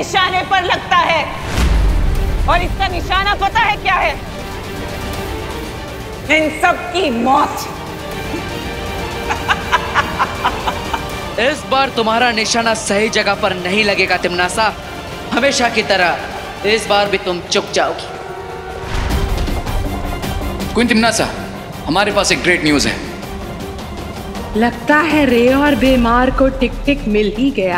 निशाने पर लगता है। और इसका निशाना पता है क्या है? इन सब की मौत। इस बार तुम्हारा निशाना सही जगह पर नहीं लगेगा तिमनासा। हमेशा की तरह इस बार भी तुम चुक जाओगी। क्वीन तिमनासा, हमारे पास एक ग्रेट न्यूज है। लगता है रे और बीमार को टिक टिक मिल ही गया।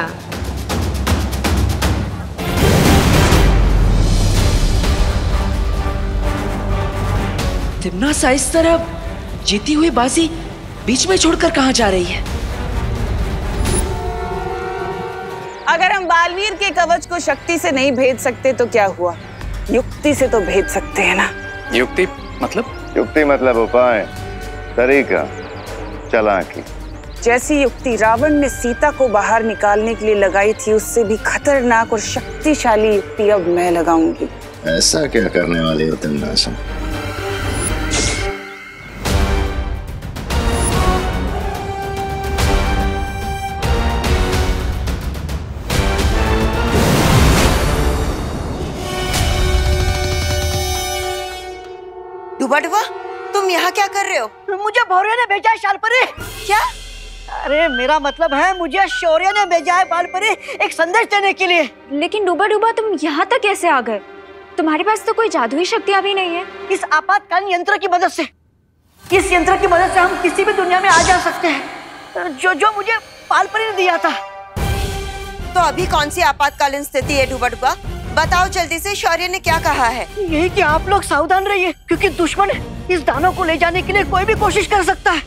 तिमनासा इस तरह जीती हुई बाजी बीच में छोड़कर कहां जा रही है? अगर हम बालवीर के कवच को शक्ति से नहीं भेद सकते तो क्या हुआ, युक्ति से तो भेद सकते हैं ना। युक्ति मतलब? युक्ति मतलब उपाय, तरीका, चालाकी। जैसी युक्ति रावण ने सीता को बाहर निकालने के लिए लगाई थी, उससे भी खतरनाक और शक्तिशाली युक्ति अब मैं लगाऊंगी। ऐसा क्या करने वाली हो तिमनासा? डुबा, तुम यहाँ क्या कर रहे हो? मुझे भौरे ने भेजा है शालपरी। क्या? अरे मेरा मतलब है मुझे शौर्य ने भेजा है बालपरी एक संदेश देने के लिए। लेकिन डुबा तुम यहाँ तक कैसे आ गए? तुम्हारे पास तो कोई जादुई शक्तियाँ भी नहीं है। इस आपातकालीन यंत्र की मदद से, इस यंत्र की मदद से हम किसी भी दुनिया में आ जा सकते हैं, जो मुझे बालपरी ने दिया था। तो अभी कौन सी आपातकालीन स्थिति है डुबा? बताओ जल्दी से, शौर्य ने क्या कहा है? यही कि आप लोग सावधान रहिए, क्योंकि दुश्मन इस दानव को ले जाने के लिए कोई भी कोशिश कर सकता है।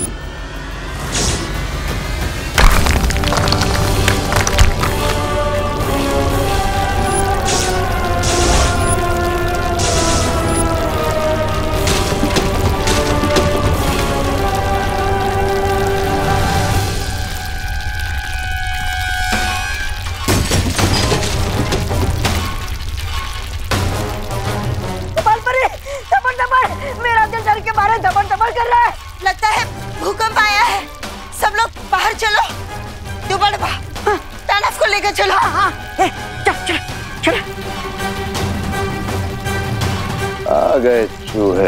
मेरा दिल डर के मारे धबड़ धबड़ कर रहा है। लगता है भूकंप आया है। सब लोग बाहर चलो। डुबा तानव को लेकर चलो। चल। आ गए चूहे।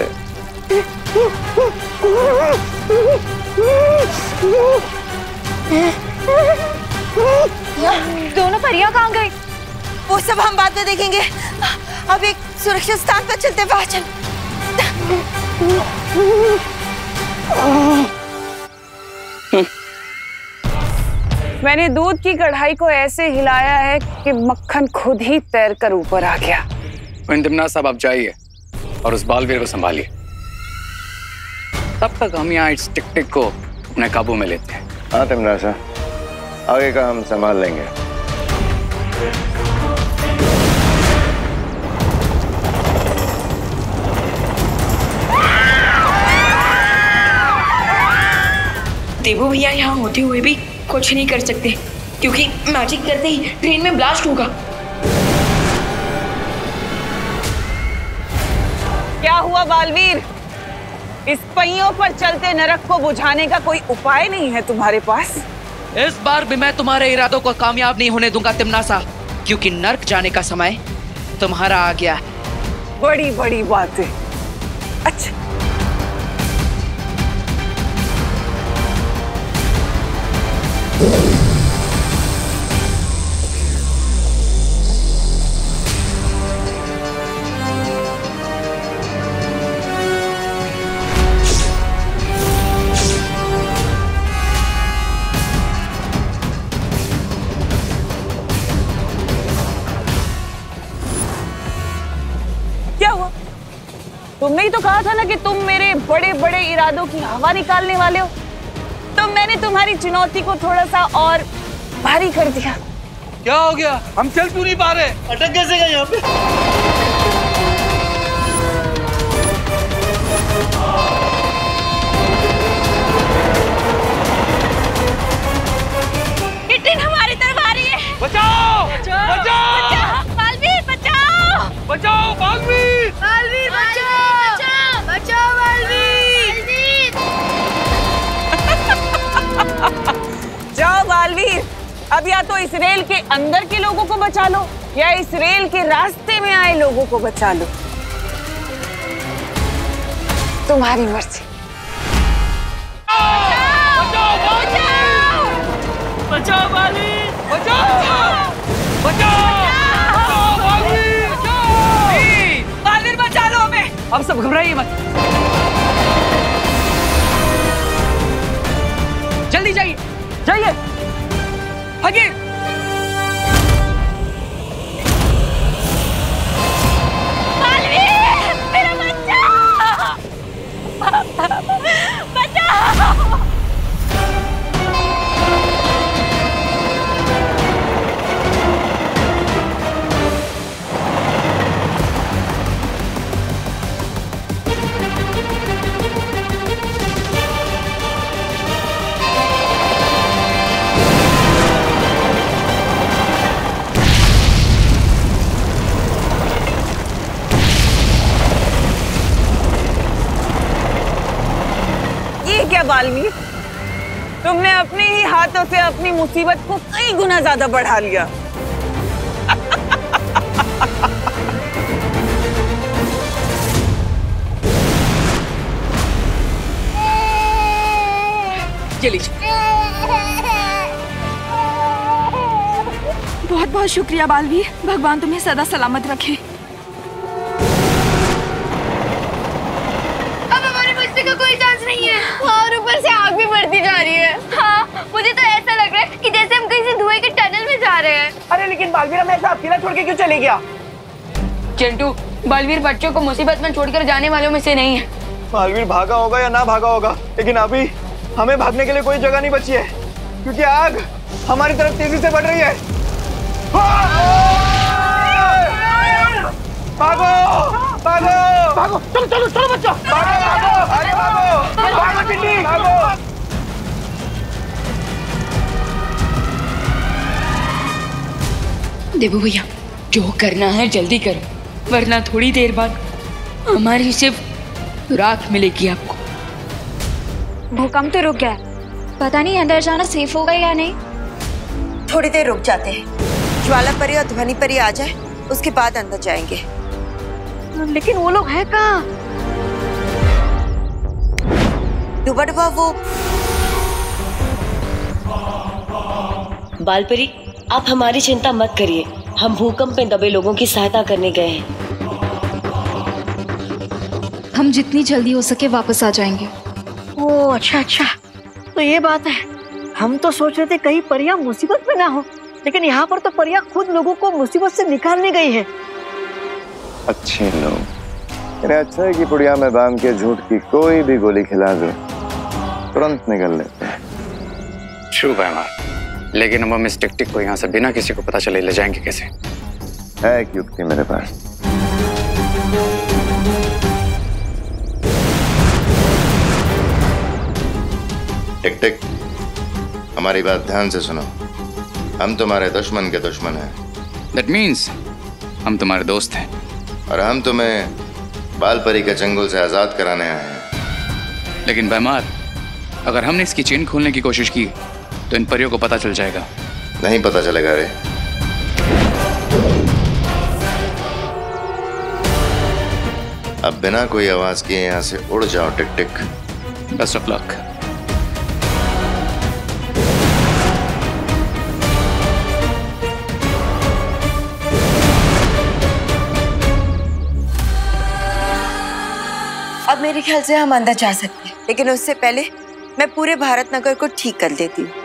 दोनों परियां कहाँ गई? वो सब हम बाद में देखेंगे। अब एक सुरक्षित स्थान पर चलते, बाहर चल। मैंने दूध की कढ़ाई को ऐसे हिलाया है कि मक्खन खुद ही तैरकर ऊपर आ गया। तिमनासा साहब आप जाइए और उस बालवीर को संभालिए। तब तक हम यहाँ इस टिक को अपने काबू में लेते हैं। हाँ तिमनासा, आगे का हम संभाल लेंगे। देवो भैया यहाँ होते हुए भी कुछ नहीं कर सकते, क्योंकि मैजिक करते ही ट्रेन में ब्लास्ट होगा। क्या हुआ बालवीर? इस पहियों पर चलते नरक को बुझाने का कोई उपाय नहीं है तुम्हारे पास? इस बार भी मैं तुम्हारे इरादों को कामयाब नहीं होने दूंगा तिमनासा, क्योंकि नर्क जाने का समय तुम्हारा आ गया है। बड़ी बड़ी बातें। अच्छा तुमने ही तो कहा था ना कि तुम मेरे बड़े बड़े इरादों की हवा निकालने वाले हो, तो मैंने तुम्हारी चुनौती को थोड़ा सा और भारी कर दिया। क्या हो गया? हम चल क्यों नहीं पा रहे? अटक कैसे गए यहाँ पे? ये ट्रेन हमारी तरफ आ रही है। बचाओ! बचाओ! बचाओ! बालवीर बचाओ! बचाओ बालवीर! बालवीर बचाओ! बचाओ बालवीर! जाओ बालवीर, अब या तो इस रेल के अंदर के लोगों को बचा लो या इस रेल के रास्ते में आए लोगों को बचा लो, तुम्हारी मर्जी। बचाओ बाली, बचाओ, बचाओ बाली, बालवीर बचा लो हमें। अब सब घबराइए मत, जल्दी जाइए, जाइए, भागिए। बालवीर, मेरा बच्चा, बचाओ। क्या बालवीर, तुमने अपने ही हाथों से अपनी मुसीबत को कई गुना ज्यादा बढ़ा लिया। बहुत बहुत शुक्रिया बालवीर, भगवान तुम्हें सदा सलामत रखे। का कोई चांस नहीं है और ऊपर से आग भी बढ़ती जा रही है। हाँ, मुझे तो ऐसा लग रहा है कि जैसे हम किसी धुएं के टनल में जा रहे हैं। अरे लेकिन बालवीर हमें ऐसा अकेला छोड़ के क्यों चले गया? चिंटू, बालवीर बच्चों को मुसीबत में छोड़कर जाने वालों में से नहीं है। बालवीर भागा होगा या ना भागा होगा, लेकिन अभी हमें भागने के लिए कोई जगह नहीं बची है क्योंकि आग हमारी तरफ तेजी से बढ़ रही है। भागो, भागो, भागो, चलो चलो चलो बच्चों, भागो, भागो, आगे भागो, भागो चिट्टी, भागो। देवू भैया, जो करना है जल्दी करो, वरना थोड़ी देर बाद हमारी सिर्फ राख मिलेगी आपको। भूकंप तो रुक गया, पता नहीं अंदर जाना सेफ होगा या नहीं। थोड़ी देर रुक जाते हैं, ज्वाला परी और ध्वनि परी आ जाए, उसके बाद अंदर जाएंगे। लेकिन वो लोग हैं कहाँ? डुबा वो बालपरी, आप हमारी चिंता मत करिए, हम भूकंप में दबे लोगों की सहायता करने गए हैं। हम जितनी जल्दी हो सके वापस आ जाएंगे। ओह अच्छा अच्छा, तो ये बात है। हम तो सोच रहे थे कहीं परियां मुसीबत में ना हो, लेकिन यहाँ पर तो परियां खुद लोगों को मुसीबत से निकालने गई है। अच्छे लोग, इन्हें अच्छा है कि पुड़िया में बांध के झूठ की कोई भी गोली खिला दो, तुरंत निकल लेते हैं। शुभ है माँ, लेकिन अब हम इस टिक-टिक को यहाँ से बिना किसी को पता चले ले जाएंगे कैसे? है एक युक्ति मेरे पास। टिक टिक, हमारी बात ध्यान से सुनो। हम तुम्हारे दुश्मन के दुश्मन हैं। That means हम तुम्हारे दोस्त हैं। और हम तुम्हें बालपरी के चंगुल से आजाद कराने आए हैं। लेकिन बेमार, अगर हमने इसकी चेन खोलने की कोशिश की तो इन परियों को पता चल जाएगा। नहीं पता चलेगा रे। अब बिना कोई आवाज किए यहाँ से उड़ जाओ टिक टिक। Best of luck. अब मेरे ख्याल से हम अंदर जा सकते हैं, लेकिन उससे पहले मैं पूरे भारत नगर को ठीक कर देती हूँ।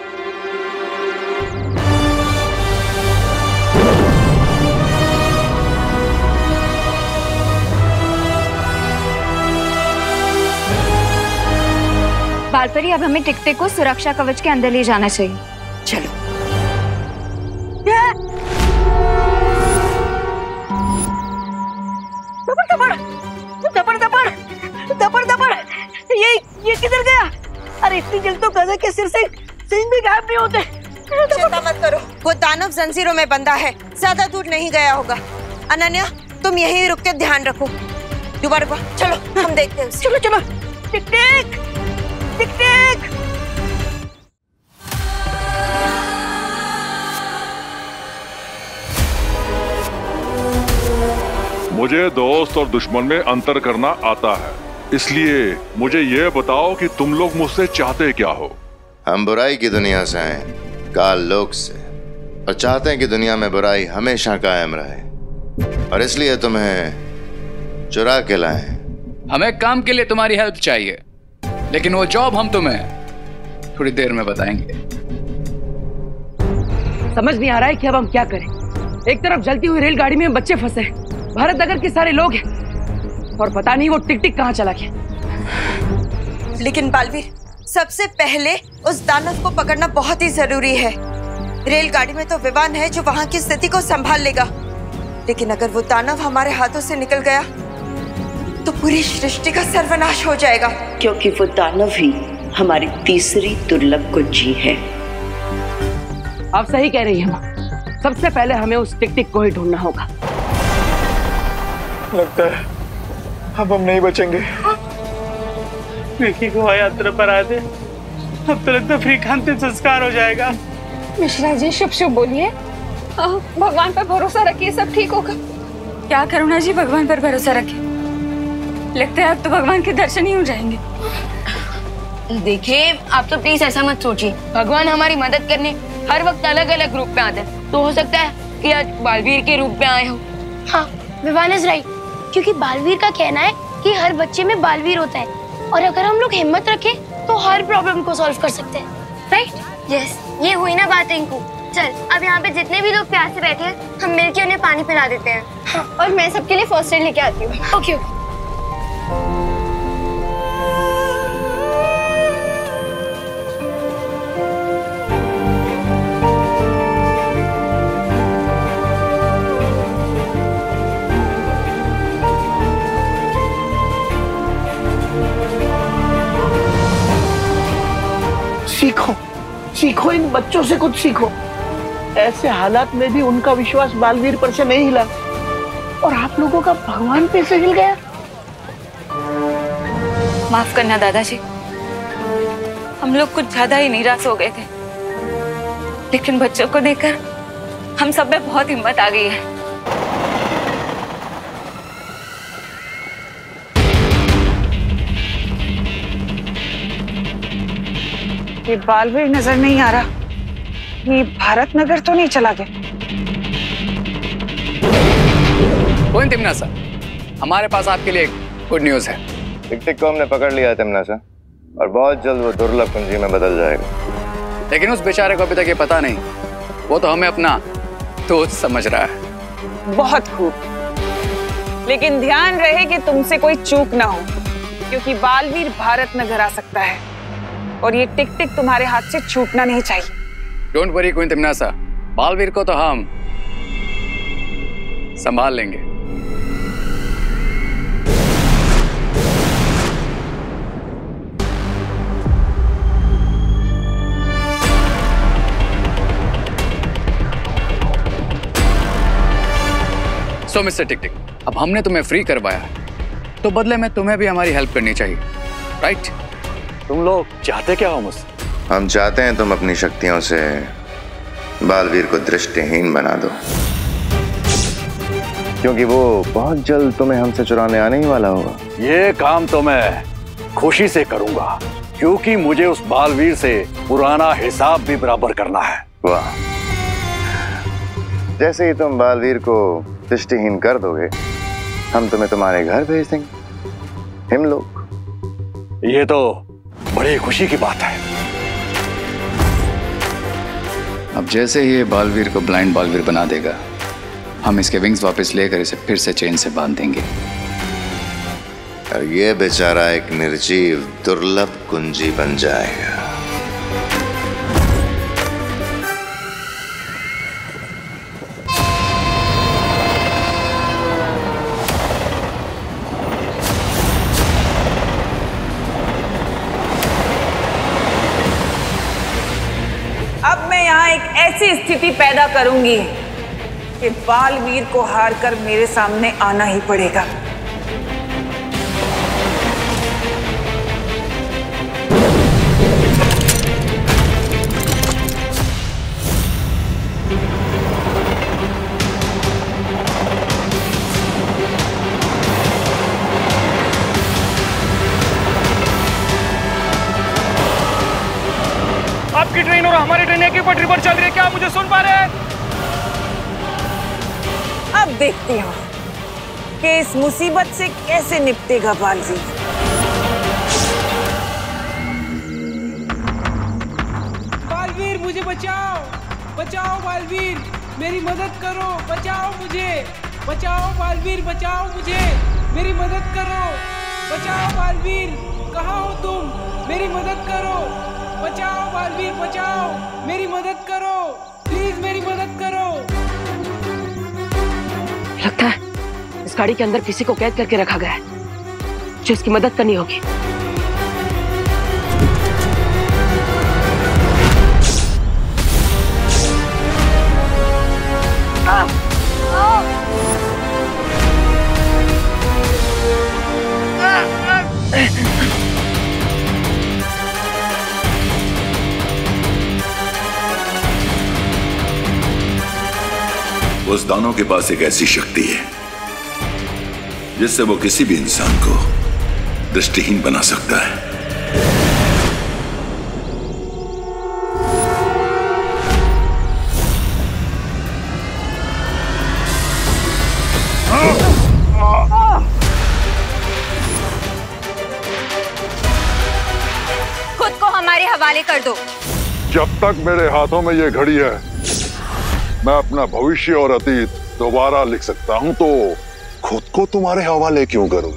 बालपरी, अब हमें टिक-टिक को सुरक्षा कवच के अंदर ले जाना चाहिए। चलो। ये किधर गया? अरे इतनी जल्दी तो गधा के सिर से सिंह भी गायब नहीं होते। चिंता मत करो, वो दानव जंजीरों में बंधा है, ज्यादा दूर नहीं गया होगा। अनन्या, तुम यहीं रुक के ध्यान रखो। दोबारा चलो, हम देखते हैं। चलो चलो। टिक टिक टिक टिक। मुझे दोस्त और दुश्मन में अंतर करना आता है, इसलिए मुझे ये बताओ कि तुम लोग मुझसे चाहते क्या हो? हम बुराई की दुनिया से आए, काल लोक से, और चाहते हैं कि दुनिया में बुराई हमेशा कायम रहे, और इसलिए तुम्हें चुरा के लाए। हमें काम के लिए तुम्हारी हेल्प चाहिए, लेकिन वो जॉब हम तुम्हें थोड़ी देर में बताएंगे। समझ नहीं आ रहा है कि अब हम क्या करें। एक तरफ जलती हुई रेलगाड़ी में बच्चे फंसे, भारत नगर के सारे लोग हैं, और पता नहीं वो टिक टिक कहाँ चला गया। लेकिन बालवीर, सबसे पहले उस दानव को पकड़ना बहुत ही जरूरी है। रेलगाड़ी में तो विवान है जो वहां की स्थिति को संभाल लेगा, लेकिन अगर वो दानव हमारे हाथों से निकल गया तो पूरी सृष्टि का सर्वनाश हो जाएगा। क्योंकि वो दानव ही हमारी तीसरी दुर्लभ कुंजी है। आप सही कह रही हैं माँ, सबसे पहले हमें उस टिक टिक को ही ढूंढना होगा। लगता है अब हम नहीं बचेंगे। विकी को यात्रा पर आ दे, अब तो लगता फ्री खानते संस्कार हो जाएगा। मिश्रा जी शुभ शुभ बोलिए, भगवान पर भरोसा रखिए, सब ठीक होगा। क्या करुणा जी, भगवान पर भरोसा रखिए, लगता है अब तो भगवान के दर्शन ही हो जाएंगे। देखिए आप तो प्लीज ऐसा मत सोचिए, भगवान हमारी मदद करने हर वक्त अलग अलग रूप में आते हैं, तो हो सकता है कि आज बालवीर के रूप में आए हो। हाँ, विवान इज राइट, क्योंकि बालवीर का कहना है कि हर बच्चे में बालवीर होता है, और अगर हम लोग हिम्मत रखें तो हर प्रॉब्लम को सॉल्व कर सकते हैं, राइट? यस, ये हुई ना बात रिंकू। चल अब यहाँ पे जितने भी लोग प्यासे बैठे हैं, हम मिलके उन्हें पानी पिला देते हैं। हाँ, और मैं सबके लिए फर्स्ट एड लेके आती हूँ। Okay okay. सीखो सीखो, इन बच्चों से कुछ सीखो। ऐसे हालात में भी उनका विश्वास बालवीर पर से नहीं हिला, और आप लोगों का भगवान पे से हिल गया। माफ करना दादाजी, हम लोग कुछ ज्यादा ही निराश हो गए थे, लेकिन बच्चों को देखकर हम सब में बहुत हिम्मत आ गई है। ये बालवीर नजर नहीं आ रहा, ये भारत नगर तो नहीं चला गया। कौन तिमनासा, हमारे पास आपके लिए एक गुड न्यूज है। टिक टिक को हमने पकड़ लिया है तिमनासा, और बहुत जल्द वो दुर्लभ कुंजी में बदल जाएगा। लेकिन उस बेचारे को अभी तक ये पता नहीं, वो तो हमें अपना दोस्त समझ रहा है। बहुत खूब, लेकिन ध्यान रहे कि तुमसे कोई चूक ना हो, क्योंकि बालवीर भारत नगर आ सकता है, और ये टिक टिक तुम्हारे हाथ से छूटना नहीं चाहिए। Don't worry queen Timnasa, Baalveer को तो हम संभाल लेंगे। सो मिस्टर टिक टिक, अब हमने तुम्हें फ्री करवाया, तो बदले में तुम्हें भी हमारी हेल्प करनी चाहिए, राइट? तुम लोग चाहते क्या हो मुझसे? हम चाहते हैं तुम अपनी शक्तियों से बालवीर को दृष्टिहीन बना दो, क्योंकि वो बहुत जल्द तुम्हें हमसे चुराने आने ही वाला होगा। ये काम तो मैं खुशी से करूंगा, क्योंकि मुझे उस बालवीर से पुराना हिसाब भी बराबर करना है। वाह, जैसे ही तुम बालवीर को दृष्टिहीन कर दोगे, हम तुम्हें तुम्हारे घर भेज देंगे, हम लोग। ये तो बड़ी खुशी की बात है। अब जैसे ही ये बालवीर को ब्लाइंड बालवीर बना देगा, हम इसके विंग्स वापस लेकर इसे फिर से चेन से बांध देंगे, और ये बेचारा एक निर्जीव दुर्लभ कुंजी बन जाएगा। ऐसी स्थिति पैदा करूंगी कि बालवीर को हारकर मेरे सामने आना ही पड़ेगा। आपकी ट्रेन और हमारी ट्रेन एक ही पटरी पर चल रही है, क्या आप मुझे सुन पा रहे हैं? अब देखती हूँ कि इस मुसीबत से कैसे निपटेगा बालवीर। बालवीर मुझे बचाओ, बचाओ बालवीर, मेरी मदद करो, बचाओ मुझे, बचाओ बालवीर, बचाओ मुझे, मेरी मदद करो, बचाओ बालवीर, कहाँ हो तुम, मेरी मदद करो, बचाओ बालवीर, बचाओ, मेरी मदद करो, प्लीज मेरी मदद करो। लगता है इस गाड़ी के अंदर किसी को कैद करके रखा गया है, जो इसकी मदद करनी होगी। उस दानव के पास एक ऐसी शक्ति है जिससे वो किसी भी इंसान को दृष्टिहीन बना सकता है। खुद को हमारे हवाले कर दो। जब तक मेरे हाथों में ये घड़ी है, मैं अपना भविष्य और अतीत दोबारा लिख सकता हूं, तो खुद को तुम्हारे हवाले क्यों करूं?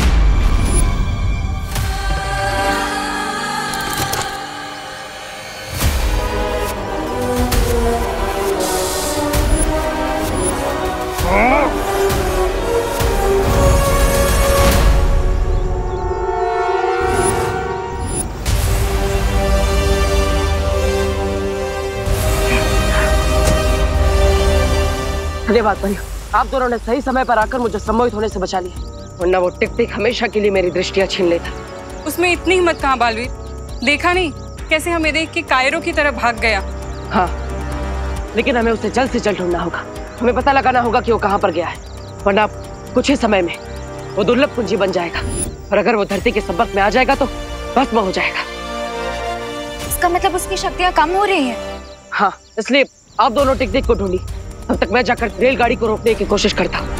धन्यवाद भैया, आप दोनों ने सही समय पर आकर मुझे सम्मोहित होने से बचा लिया, वरना वो टिक टिक हमेशा के लिए मेरी दृष्टियां छीन लेता। उसमें इतनी हिम्मत कहाँ बालवीर, देखा नहीं कैसे हमें देख के कायरों की तरह भाग गया। हाँ, लेकिन हमें उसे जल्द से जल्द ढूंढना होगा, हमें पता लगाना होगा कि वो कहाँ पर गया है, वरना कुछ ही समय में वो दुर्लभ कुंजी बन जाएगा, और अगर वो धरती के संपर्क में आ जाएगा तो भस्म हो जाएगा। इसका मतलब उसकी शक्तियाँ कम हो रही हैं। हाँ, इसलिए आप दोनों टिक टिक को ढूंढी, तब तक मैं जाकर रेलगाड़ी को रोकने की कोशिश करता हूँ।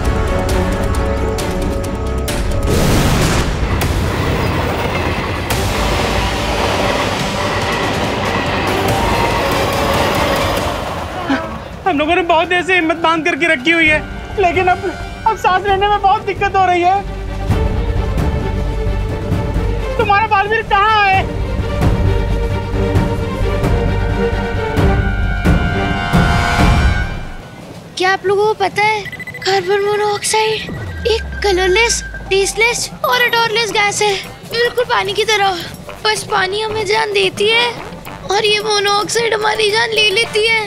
हम लोगों ने बहुत देर से हिम्मत बांध करके रखी हुई है, लेकिन अब सांस लेने में बहुत दिक्कत हो रही है। तुम्हारा बालवीर कहाँ है? क्या आप लोगों को पता है, कार्बन मोनोऑक्साइड एक कलरलेस, टेस्टलेस और अडोरलेस गैस है, बिल्कुल पानी की तरह। बस पानी हमें जान देती है और ये मोनोऑक्साइड हमारी जान ले लेती है।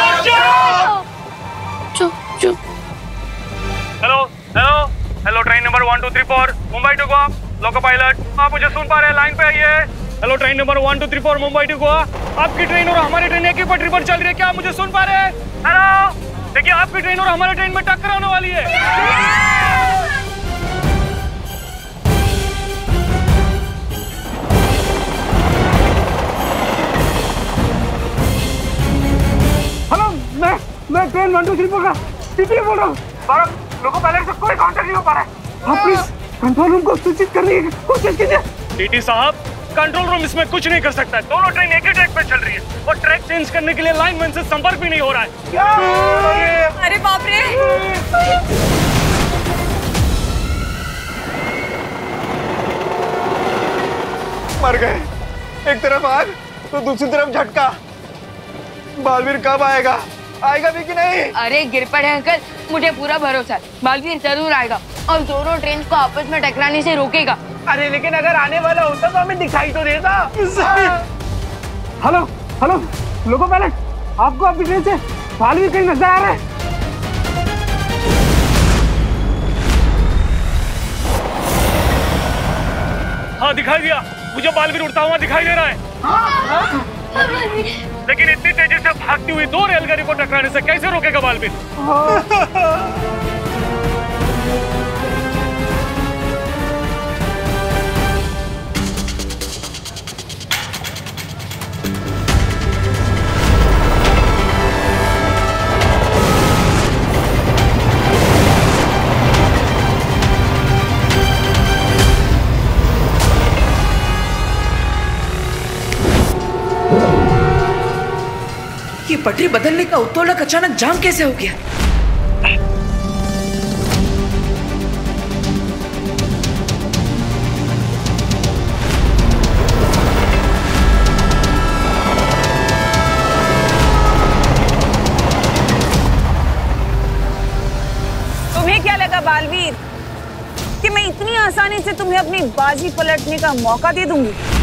चुप चुप। Hello hello hello, train number 1234 Mumbai to Goa, loco pilot, आप मुझे सुन पा रहे हैं? लाइन पे आइए। Hello, train number 1234 Mumbai to Goa, आपकी ट्रेन और हमारी ट्रेन एक ही पटरी पर चल रही है, क्या आप मुझे सुन पा रहे हैं? हेलो, देखिए आपकी ट्रेन और हमारी ट्रेन में टक्कर होने वाली है। हेलो, मैं ट्रेन 1234 का टीटी बोल रहा हूँ। लोगों पायलट से कोई कांटेक्ट नहीं हो पा रहा है। आप प्लीज कंट्रोल रूम को सूचित करने की कोशिश कीजिए। टीटी साहब, कंट्रोल रूम इसमें कुछ नहीं कर सकता है, दोनों ट्रेन एक ही ट्रैक पे चल रही है और ट्रैक चेंज करने के लिए लाइनमैन से संपर्क भी नहीं हो रहा है। क्या? अरे बाप रे! मर गए, एक तरफ आग तो दूसरी तरफ झटका। बालवीर कब आएगा? आएगा भी कि नहीं? अरे गिर पड़े अंकल, मुझे पूरा भरोसा है, बालवीर जरूर आएगा और दोनों ट्रेन को आपस में टकराने से रोकेगा। अरे लेकिन अगर आने वाला होता तो हमें दिखाई तो देता। हेलो हेलो, लोको पायलट, आपको आपकी ट्रेन से बालवीर कहीं नजर आ रहा है? हाँ, दिखाई दिया, मुझे बालवीर उड़ता हुआ दिखाई दे रहा है। लेकिन इतनी तेजी से भागती हुई दो रेलगाड़ी को टकराने से कैसे रोकेगा बालवीर? ये पटरी बदलने का उत्तोलक अचानक जाम कैसे हो गया? तुम्हें क्या लगा बालवीर कि मैं इतनी आसानी से तुम्हें अपनी बाजी पलटने का मौका दे दूंगी?